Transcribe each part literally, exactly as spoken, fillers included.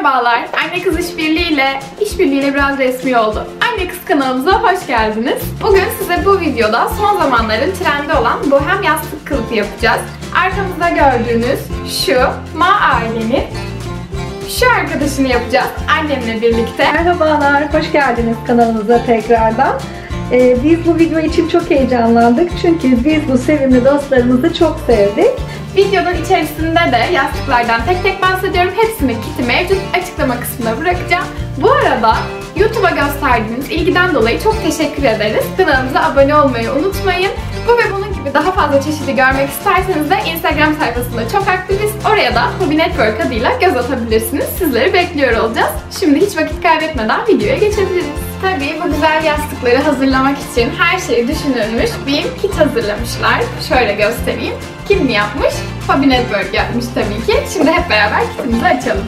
Merhabalar, Anne Kız İşbirliği'yle, işbirliğiyle biraz resmi oldu. Anne Kız kanalımıza hoş geldiniz. Bugün size bu videoda son zamanların trendi olan bohem yastık kılıfı yapacağız. Arkamızda gördüğünüz şu Ma ailenin şu arkadaşını yapacağız annemle birlikte. Merhabalar, hoş geldiniz kanalımıza tekrardan. Ee, biz bu video için çok heyecanlandık çünkü biz bu sevimli dostlarımızı çok sevdik. Videonun içerisinde de yastıklardan tek tek bahsediyorum. Hepsinin kiti mevcut. Açıklama kısmına bırakacağım. Bu arada YouTube'a gösterdiğiniz ilgiden dolayı çok teşekkür ederiz. Kanalımıza abone olmayı unutmayın. Bu ve bunun gibi daha fazla çeşidi görmek isterseniz de Instagram sayfasında çok aktifiz. Oraya da Hobby Network adıyla göz atabilirsiniz. Sizleri bekliyor olacağız. Şimdi hiç vakit kaybetmeden videoya geçebiliriz. Tabii bu güzel yastıkları hazırlamak için her şey düşünülmüş bir kit hazırlamışlar. Şöyle göstereyim. Kim mi yapmış? Hobby Network yapmış tabii ki. Şimdi hep beraber kitimizi açalım.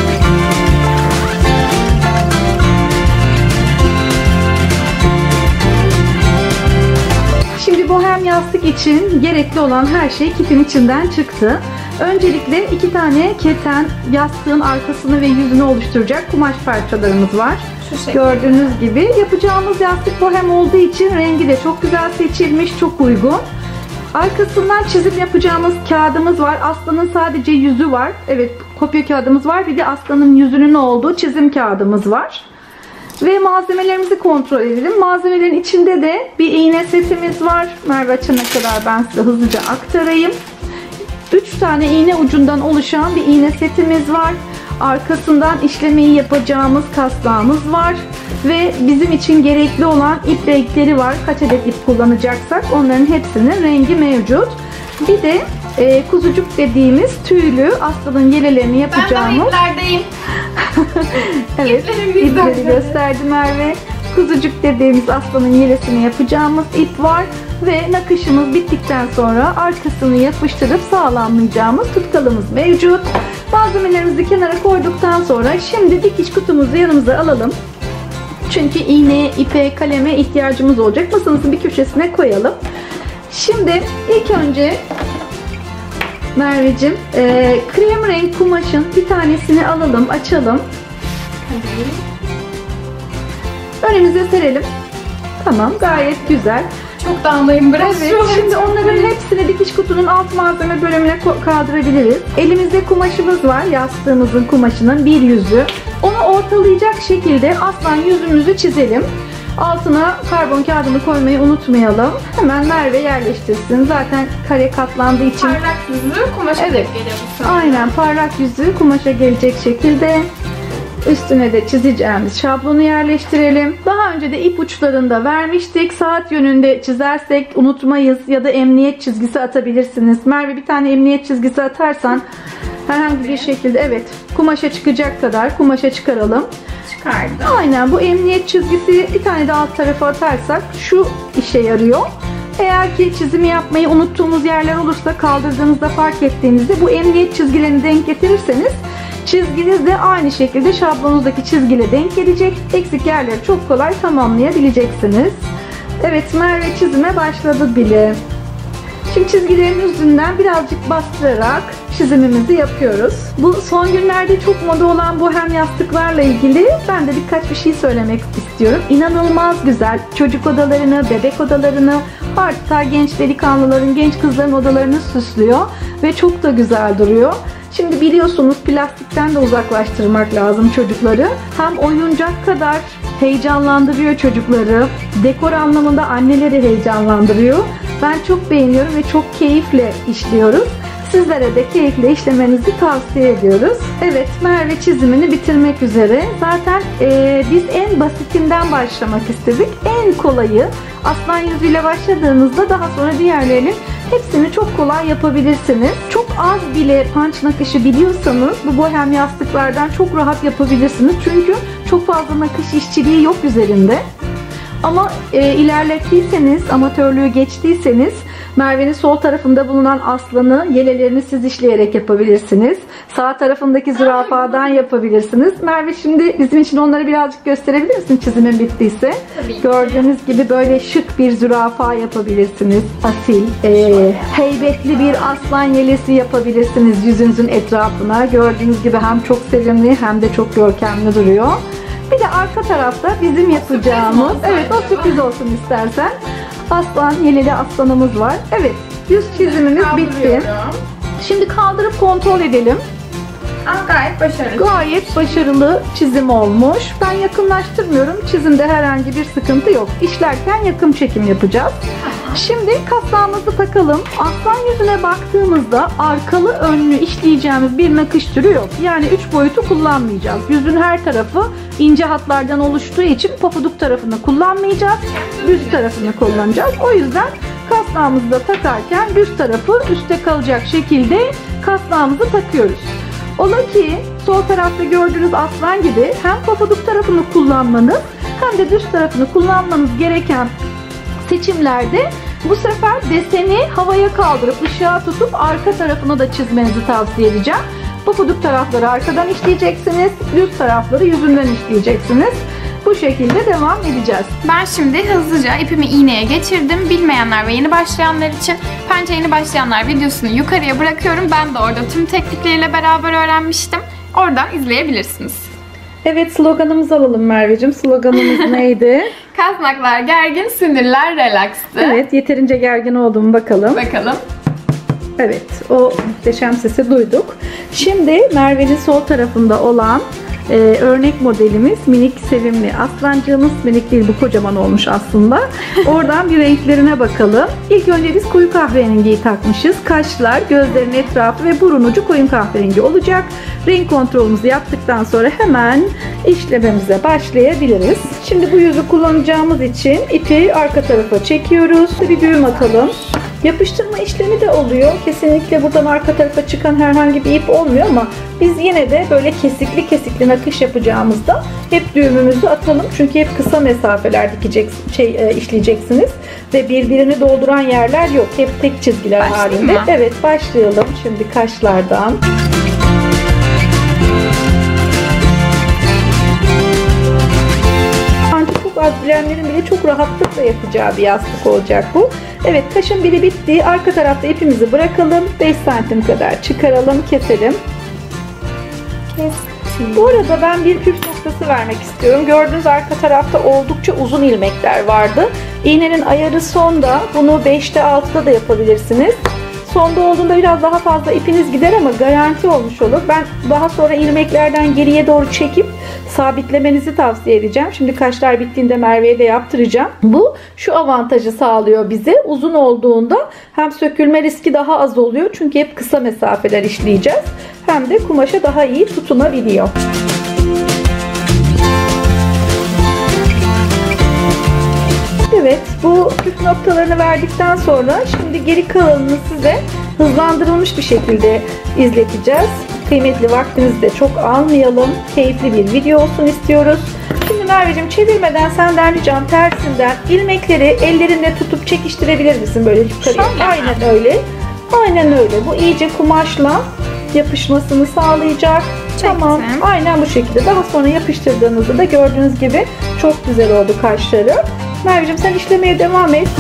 Şimdi bohem yastık için gerekli olan her şey kitin içinden çıktı. Öncelikle iki tane keten yastığın arkasını ve yüzünü oluşturacak kumaş parçalarımız var. Gördüğünüz gibi yapacağımız yastık bohem olduğu için rengi de çok güzel seçilmiş, çok uygun. Arkasından çizim yapacağımız kağıdımız var. Aslanın sadece yüzü var. Evet, kopya kağıdımız var. Bir de aslanın yüzünün olduğu çizim kağıdımız var. Ve malzemelerimizi kontrol edelim. Malzemelerin içinde de bir iğne setimiz var. Merve açana kadar ben size hızlıca aktarayım. üç tane iğne ucundan oluşan bir iğne setimiz var. Arkasından işlemeyi yapacağımız kaslağımız var. Ve bizim için gerekli olan ip renkleri var. Kaç adet ip kullanacaksak onların hepsinin rengi mevcut. Bir de e, kuzucuk dediğimiz tüylü aslanın yelelerini yapacağımız. Ben de iplerdeyim. Evet, ipleri gösterdi Merve. Kuzucuk dediğimiz aslanın yelesini yapacağımız ip var. Ve nakışımız bittikten sonra arkasını yapıştırıp sağlamlayacağımız tutkalımız mevcut. Malzemelerimizi kenara koyduktan sonra şimdi dikiş kutumuzu yanımıza alalım. Çünkü iğneye, ipe, kaleme ihtiyacımız olacak. Masamızın bir köşesine koyalım. Şimdi ilk önce Merveciğim e, krem renk kumaşın bir tanesini alalım, açalım. Önümüze serelim. Tamam, gayet güzel. Çok dağınayım biraz. Evet, şimdi onların hepsini dikiş kutunun alt malzeme bölümüne kaldırabiliriz. Elimizde kumaşımız var, yastığımızın kumaşının bir yüzü. Onu ortalayacak şekilde aslan yüzümüzü çizelim. Altına karbon kağıdını koymayı unutmayalım. Hemen Merve yerleştirsin. Zaten kare katlandığı için. Parlak yüzü kumaşa evet, geliyor. aynen parlak yüzü kumaşa gelecek şekilde. Üstüne de çizeceğimiz şablonu yerleştirelim. Daha önce de ip uçlarında vermiştik. Saat yönünde çizersek unutmayız ya da emniyet çizgisi atabilirsiniz. Merve bir tane emniyet çizgisi atarsan herhangi bir şekilde evet kumaşa çıkacak kadar kumaşa çıkaralım. Çıkardım. Aynen, bu emniyet çizgisi bir tane de alt tarafa atarsak şu işe yarıyor. Eğer ki çizimi yapmayı unuttuğumuz yerler olursa kaldırdığınızda fark ettiğinizde bu emniyet çizgilerini denk getirirseniz çizginiz de aynı şekilde şablonunuzdaki çizgiyle denk gelecek. Eksik yerleri çok kolay tamamlayabileceksiniz. Evet, Merve çizime başladı bile. Şimdi çizgilerin üstünden birazcık bastırarak çizimimizi yapıyoruz. Bu son günlerde çok moda olan bohem yastıklarla ilgili ben de birkaç bir şey söylemek istiyorum. İnanılmaz güzel. Çocuk odalarını, bebek odalarını, hatta genç delikanlıların, genç kızların odalarını süslüyor ve çok da güzel duruyor. Şimdi biliyorsunuz plastikten de uzaklaştırmak lazım çocukları. Hem oyuncak kadar heyecanlandırıyor çocukları. Dekor anlamında anneleri heyecanlandırıyor. Ben çok beğeniyorum ve çok keyifle işliyoruz. Sizlere de keyifle işlemenizi tavsiye ediyoruz. Evet, Merve çizimini bitirmek üzere. Zaten e, biz en basitinden başlamak istedik. En kolayı aslan yüzüyle başladığınızda daha sonra diğerlerinin hepsini çok kolay yapabilirsiniz. Çok az bile punch nakışı biliyorsanız bu bohem yastıklardan çok rahat yapabilirsiniz. Çünkü çok fazla nakış işçiliği yok üzerinde. Ama e, ilerlettiyseniz, amatörlüğü geçtiyseniz Merve'nin sol tarafında bulunan aslanı, yelelerini siz işleyerek yapabilirsiniz. Sağ tarafındaki zürafadan yapabilirsiniz. Merve şimdi bizim için onları birazcık gösterebilir misin çizimin bittiyse? Tabii ki. Gördüğünüz gibi böyle şık bir zürafa yapabilirsiniz. Asil, e, heybetli bir aslan yelesi yapabilirsiniz yüzünüzün etrafına. Gördüğünüz gibi hem çok sevimli hem de çok görkemli duruyor. Bir de arka tarafta bizim yapacağımız, evet o sürpriz olsun istersen, aslan, yeleli aslanımız var. Evet, yüz çizimimiz bitti. Şimdi kaldırıp kontrol edelim. Ama gayet başarılı. Gayet başarılı çizim olmuş. Ben yakınlaştırmıyorum. Çizimde herhangi bir sıkıntı yok. İşlerken yakın çekim yapacağız. Şimdi kasnağımızı takalım. Aslan yüzüne baktığımızda arkalı önlü işleyeceğimiz bir nakış türü yok. Yani üç boyutu kullanmayacağız. Yüzün her tarafı ince hatlardan oluştuğu için pofuduk tarafını kullanmayacağız. Düz tarafını kullanacağız. O yüzden kasnağımızı da takarken düz tarafı üstte kalacak şekilde kasnağımızı takıyoruz. Ola ki sol tarafta gördüğünüz aslan gibi hem pofuduk tarafını kullanmanız hem de düz tarafını kullanmanız gereken seçimlerde bu sefer deseni havaya kaldırıp ışığa tutup arka tarafını da çizmenizi tavsiye edeceğim. Pofuduk tarafları arkadan işleyeceksiniz, düz tarafları yüzünden işleyeceksiniz. Bu şekilde devam edeceğiz. Ben şimdi hızlıca ipimi iğneye geçirdim. Bilmeyenler ve yeni başlayanlar için Pençe Yeni Başlayanlar videosunu yukarıya bırakıyorum. Ben de orada tüm teknikleriyle beraber öğrenmiştim. Oradan izleyebilirsiniz. Evet, sloganımızı alalım Merveciğim. Sloganımız neydi? Kasnaklar gergin, sinirler relaxtı. Evet, yeterince gergin olduğumu bakalım. Bakalım. Evet, o muhteşem sesi duyduk. Şimdi Merve'nin sol tarafında olan e, örnek modelimiz minik sevimli aslancığımız. Minik değil, bu kocaman olmuş aslında. Oradan bir renklerine bakalım. İlk önce biz koyu kahverengiyi takmışız. Kaşlar, gözlerin etrafı ve burun ucu koyu kahverengi olacak. Renk kontrolümüzü yaptıktan sonra hemen işlememize başlayabiliriz. Şimdi bu yüzü kullanacağımız için ipi arka tarafa çekiyoruz. Bir düğüm atalım. Yapıştırma işlemi de oluyor. Kesinlikle buradan arka tarafa çıkan herhangi bir ip olmuyor ama biz yine de böyle kesikli kesikli nakış yapacağımızda hep düğümümüzü atalım. Çünkü hep kısa mesafeler dikeceksiniz, şey, e, işleyeceksiniz ve birbirini dolduran yerler yok. Hep tek çizgiler Başlayayım halinde. mı? Evet, başlayalım şimdi kaşlardan. Bilenlerin bile çok rahatlıkla yapacağı bir yastık olacak bu. Evet, kaşın biri bitti. Arka tarafta ipimizi bırakalım. beş santim kadar çıkaralım, keselim. Kestim. Bu arada ben bir püf noktası vermek istiyorum. Gördüğünüz arka tarafta oldukça uzun ilmekler vardı. İğnenin ayarı sonda. Bunu beşte altıda da yapabilirsiniz. Sonda olduğunda biraz daha fazla ipiniz gider ama garanti olmuş olur. Ben daha sonra ilmeklerden geriye doğru çekip sabitlemenizi tavsiye edeceğim. Şimdi kaşlar bittiğinde Merve'ye de yaptıracağım. Bu şu avantajı sağlıyor bize. Uzun olduğunda hem sökülme riski daha az oluyor. Çünkü hep kısa mesafeler işleyeceğiz. Hem de kumaşa daha iyi tutunabiliyor. Evet, bu püf noktalarını verdikten sonra şimdi geri kalanını size hızlandırılmış bir şekilde izleteceğiz. Kıymetli vaktinizi de çok almayalım. Keyifli bir video olsun istiyoruz. Şimdi Merveciğim, çevirmeden senden ricam tersinden ilmekleri ellerinle tutup çekiştirebilir misin böyle yukarıya? Şöyle. Aynen öyle. Aynen öyle. Bu iyice kumaşla yapışmasını sağlayacak. Çektim. Tamam. Aynen bu şekilde. Daha sonra yapıştırdığınızda da gördüğünüz gibi çok güzel oldu kaşları. Merveciğim, sen işlemeye devam et.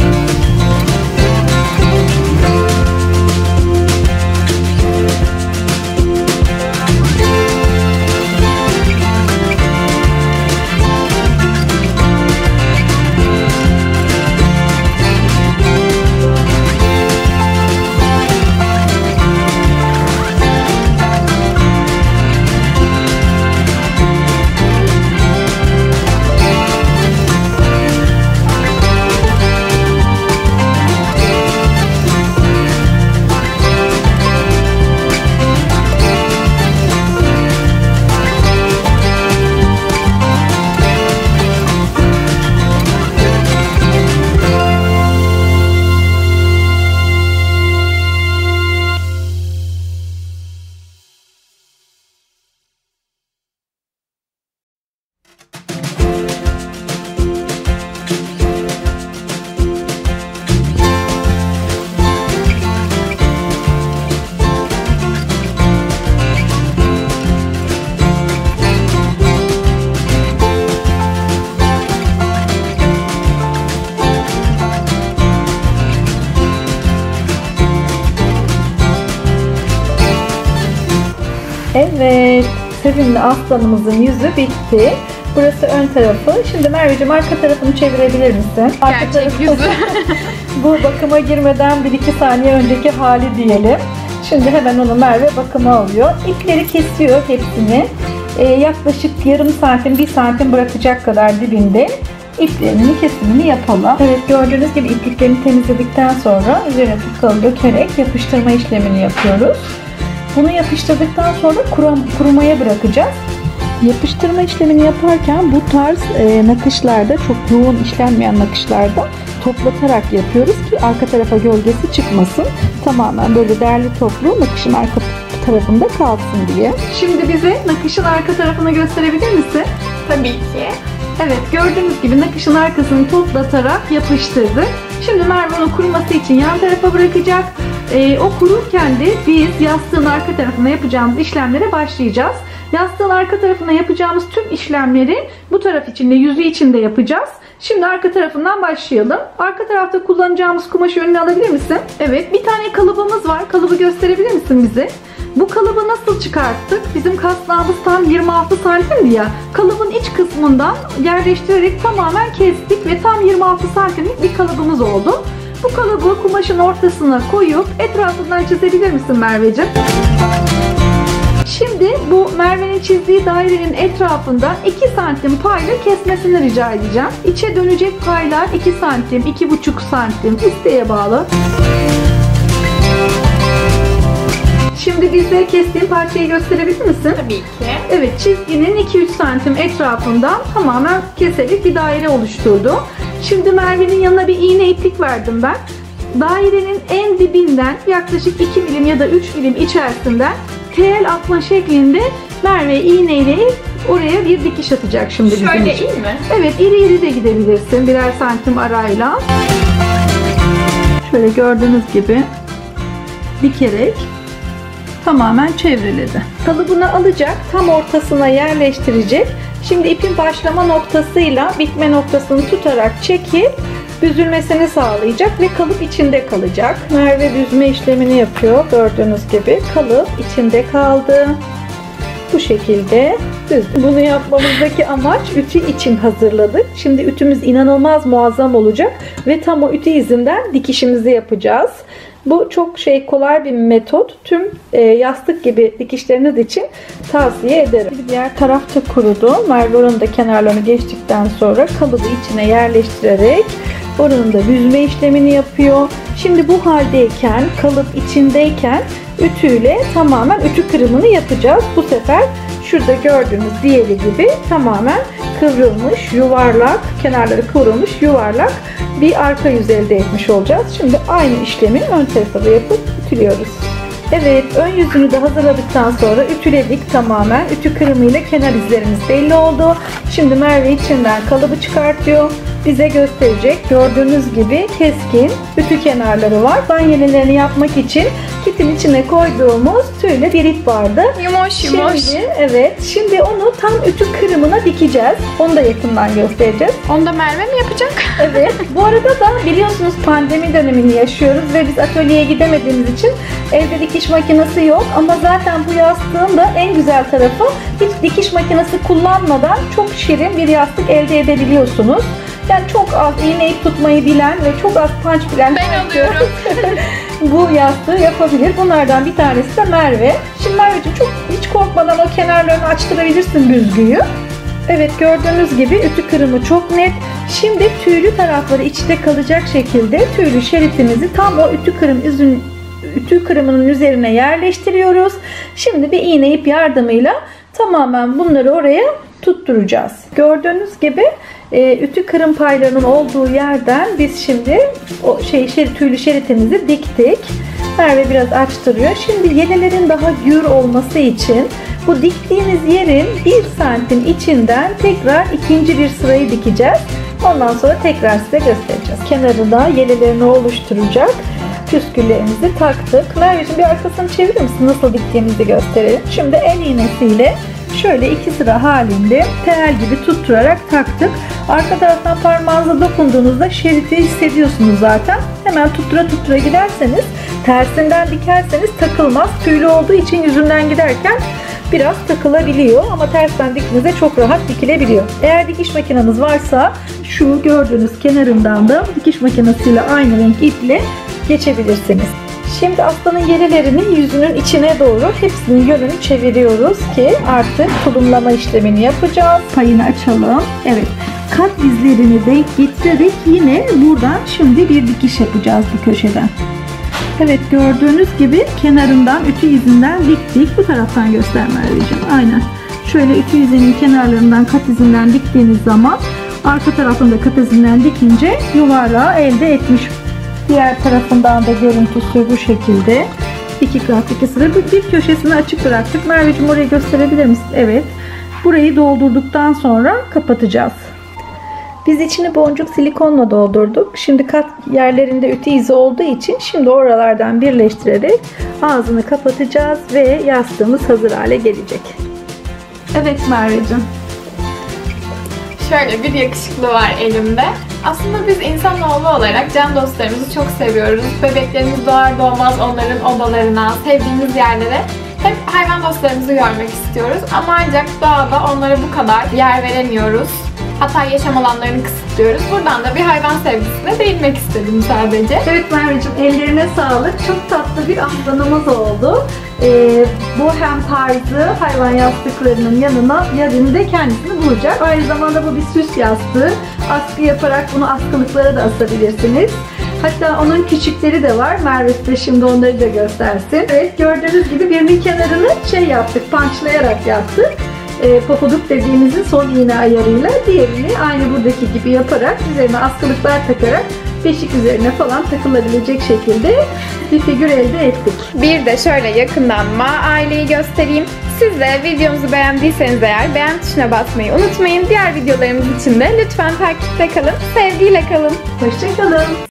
sevimli aslanımızın yüzü bitti. Burası ön tarafı. Şimdi Merveciğim arka tarafını çevirebilir misin? Arka Gerçek tarafı yüzü. bu bakıma girmeden bir iki saniye önceki hali diyelim. Şimdi hemen onu Merve bakıma alıyor. İpleri kesiyor hepsini. Ee, yaklaşık yarım santim, bir santim bırakacak kadar dibinde iplerinin kesimini yapalım. Evet, gördüğünüz gibi ipliklerini temizledikten sonra üzerine tutkal dökerek yapıştırma işlemini yapıyoruz. Bunu yapıştırdıktan sonra kurum, kurumaya bırakacağız. Yapıştırma işlemini yaparken bu tarz e, nakışlarda, çok yoğun işlenmeyen nakışlarda toplatarak yapıyoruz ki arka tarafa gölgesi çıkmasın. Tamamen böyle derli toplu nakışın arka tarafında kalsın diye. Şimdi bize nakışın arka tarafını gösterebilir misin? Tabii ki. Evet, gördüğünüz gibi nakışın arkasını toplatarak yapıştırdık. Şimdi Merve onu kuruması için yan tarafa bırakacak. Ee, o kururken de biz yastığın arka tarafına yapacağımız işlemlere başlayacağız. Yastığın arka tarafına yapacağımız tüm işlemleri bu taraf içinde, yüzü içinde yapacağız. Şimdi arka tarafından başlayalım. Arka tarafta kullanacağımız kumaşı önüne alabilir misin? Evet, bir tane kalıbımız var. Kalıbı gösterebilir misin bize? Bu kalıbı nasıl çıkarttık? Bizim kasnağımız tam yirmi altı santimdi ya. Kalıbın iç kısmından yerleştirerek tamamen kestik ve tam yirmi altı santimlik bir kalıbımız oldu. Bu kalıbı kumaşın ortasına koyup etrafından çizebilir misin Merveciğim? Şimdi bu Merve'nin çizdiği dairenin etrafında iki santim payla kesmesini rica edeceğim. İçe dönecek paylar iki santim, iki buçuk santim, isteğe bağlı. Şimdi bize kestiğin parçayı gösterebilir misin? Tabii ki. Evet, çizginin iki üç santim etrafından tamamen keserek bir daire oluşturdu. Şimdi Merve'nin yanına bir iğne iplik verdim ben. Dairenin en dibinden yaklaşık iki milim ya da üç milim içerisinden tel atma şeklinde Merve iğneyle oraya bir dikiş atacak şimdi bizim Şöyle için. iyi mi? Evet, iri iri de gidebilirsin birer santim arayla. Şöyle gördüğünüz gibi dikerek tamamen çevreledi. Kalıbını alacak, tam ortasına yerleştirecek. Şimdi ipin başlama noktasıyla bitme noktasını tutarak çekip büzülmesini sağlayacak ve kalıp içinde kalacak. Merve büzme işlemini yapıyor. Gördüğünüz gibi kalıp içinde kaldı. Bu şekilde düzdü. Bunu yapmamızdaki amaç ütü için hazırladık. Şimdi ütümüz inanılmaz muazzam olacak ve tam o ütü izinden dikişimizi yapacağız. Bu çok şey kolay bir metot. Tüm e, yastık gibi dikişleriniz için tavsiye ederim. Diğer tarafta kurudu. Merve oranın da kenarlarını geçtikten sonra kalıbı içine yerleştirerek oranın da büzme işlemini yapıyor. Şimdi bu haldeyken, kalıp içindeyken ütüyle tamamen ütü kırımını yapacağız. Bu sefer şurada gördüğünüz diğeri gibi tamamen kıvrılmış, yuvarlak, kenarları kıvrılmış, yuvarlak bir arka yüz elde etmiş olacağız. Şimdi aynı işlemi ön tarafa da yapıp ütülüyoruz. Evet, ön yüzünü de hazırladıktan sonra ütüledik tamamen. Ütü kırımıyla kenar izlerimiz belli oldu. Şimdi Merve içinden kalıbı çıkartıyor. Bize gösterecek. Gördüğünüz gibi keskin ütü kenarları var. Banyelerini yapmak için kitin içine koyduğumuz tüylü bir ip vardı. Yumuş yumuş. Şimdi, evet, şimdi onu tam ütü kırımına dikeceğiz. Onu da yakından göstereceğiz. Onu da Merve mi yapacak? Evet. Bu arada da biliyorsunuz pandemi dönemini yaşıyoruz ve biz atölyeye gidemediğimiz için evde dikiş makinesi yok. Ama zaten bu yastığın da en güzel tarafı, hiç dikiş makinesi kullanmadan çok şirin bir yastık elde edebiliyorsunuz. Yani çok az iğne ip tutmayı bilen ve çok az punch bilen Ben alıyorum. bu yastığı yapabilir. Bunlardan bir tanesi de Merve. Şimdi Merveciğim çok hiç korkmadan o kenarlarını açtırabilirsin büzgüyü. Evet, gördüğünüz gibi ütü kırımı çok net. Şimdi tüylü tarafları içte kalacak şekilde tüylü şeritimizi tam o ütü kırım üzün, ütü kırımının üzerine yerleştiriyoruz. Şimdi bir iğne ip yardımıyla tamamen bunları oraya tutturacağız. Gördüğünüz gibi e, ütü kırım paylarının olduğu yerden biz şimdi o şey, şey tüylü şeritimizi diktik. Merve biraz açtırıyor. Şimdi yelelerin daha gür olması için bu diktiğimiz yerin bir santim içinden tekrar ikinci bir sırayı dikeceğiz. Ondan sonra tekrar size göstereceğiz. Kenarı da yelelerini oluşturacak püsküllerimizi taktık. Merveciğim bir arkasını çevirir misin? Nasıl diktiğimizi gösterelim. Şimdi el iğnesiyle şöyle iki sıra halinde tel gibi tutturarak taktık. Arka taraftan parmağınıza dokunduğunuzda şeriti hissediyorsunuz zaten. Hemen tuttura tuttura giderseniz, tersinden dikerseniz takılmaz. Tüylü olduğu için yüzünden giderken biraz takılabiliyor ama tersten diktiğinizde çok rahat dikilebiliyor. Eğer dikiş makineniz varsa şu gördüğünüz kenarından da dikiş makinesiyle aynı renk iple geçebilirsiniz. Şimdi aslanın gerilerini yüzünün içine doğru hepsinin yönünü çeviriyoruz ki artık tulumlama işlemini yapacağız. Payını açalım. Evet. Kat izlerini denk getirerek yine buradan şimdi bir dikiş yapacağız bu köşeden. Evet, gördüğünüz gibi kenarından ütü izinden diktik. Bu taraftan gösterme arayacağım. Aynen. Şöyle ütü izinin kenarlarından kat izinden diktiğiniz zaman arka tarafında kat izinden dikince yuvarlağı elde etmiş. Diğer tarafından da görüntüsü bu şekilde. İki kat iki sıra. Bir köşesini açık bıraktık. Merveciğim orayı gösterebilir misin? Evet. Burayı doldurduktan sonra kapatacağız. Biz içini boncuk silikonla doldurduk. Şimdi kat yerlerinde ütü izi olduğu için şimdi oralardan birleştirerek ağzını kapatacağız ve yastığımız hazır hale gelecek. Evet Merveciğim. Şöyle bir yakışıklı var elimde. Aslında biz insanoğlu olarak can dostlarımızı çok seviyoruz. Bebeklerimiz doğar doğmaz onların odalarına, sevdiğimiz yerlere hep hayvan dostlarımızı görmek istiyoruz. Ama ancak doğada onlara bu kadar yer veremiyoruz. Hatta yaşam alanlarını kısıtlıyoruz. Buradan da bir hayvan sevgisine değinmek istedim sadece. Evet Merveciğim, ellerine sağlık. Çok tatlı bir aslanımız oldu. Ee, bu hem tarzı hayvan yastıklarının yanına yerinde kendisini bulacak. Aynı zamanda bu bir süs yastığı. Askı yaparak bunu askılıklara da asabilirsiniz. Hatta onun küçükleri de var. Merve size şimdi onları da göstersin. Evet, gördüğünüz gibi birinin kenarını şey yaptık, punçlayarak yaptık. E, pofuduk dediğimizin son iğne ayarıyla diğerini aynı buradaki gibi yaparak üzerine askılıklar takarak beşik üzerine falan takılabilecek şekilde bir figür elde ettik. Bir de şöyle yakından Ma aileyi göstereyim. Siz de videomuzu beğendiyseniz eğer beğen tuşuna basmayı unutmayın. Diğer videolarımız için de lütfen takipte kalın. Sevgiyle kalın. Hoşça kalın.